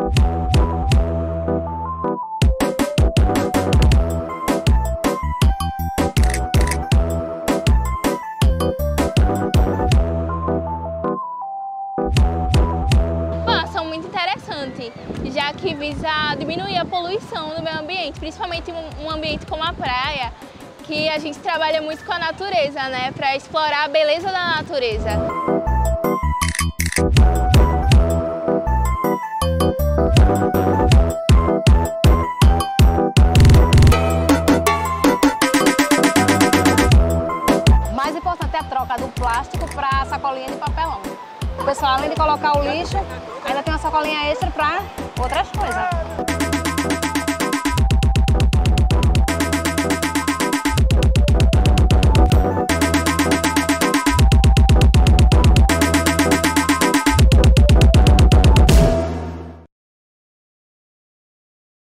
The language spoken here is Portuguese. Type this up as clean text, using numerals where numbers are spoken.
Já que visa diminuir a poluição do meio ambiente, principalmente um ambiente como a praia, que a gente trabalha muito com a natureza, né, para explorar a beleza da natureza. O mais importante é a troca do plástico para a sacolinha de papelão. O pessoal, além de colocar o lixo, ainda tem uma sacolinha extra para outras coisas.